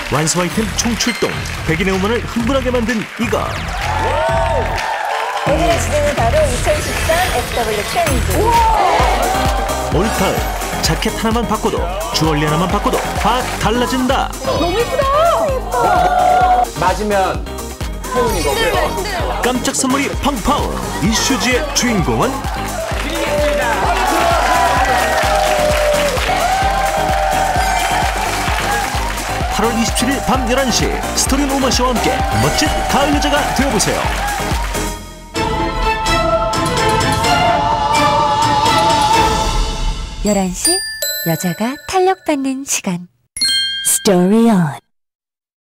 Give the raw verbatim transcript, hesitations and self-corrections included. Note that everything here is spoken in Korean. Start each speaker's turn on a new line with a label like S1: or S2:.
S1: 완소 아이템 총출동, 백인의 오만을 흥분하게 만든 이가
S2: 오늘의 주제는 바로 이천십삼 에스더블유 트렌드.
S1: 올가을 자켓 하나만 바꿔도 주얼리 하나만 바꿔도 다 달라진다.
S2: 너무 예쁘다.
S3: 맞으면 행운인 거고요.
S1: 깜짝 선물이 펑펑. 이 슈즈의 주인공은 팔월 이십칠일 밤 열한 시 스토리온 오마쇼와 함께 멋진 가을 여자가 되어보세요.
S4: 열한 시 여자가 탄력받는 시간. 스토리온.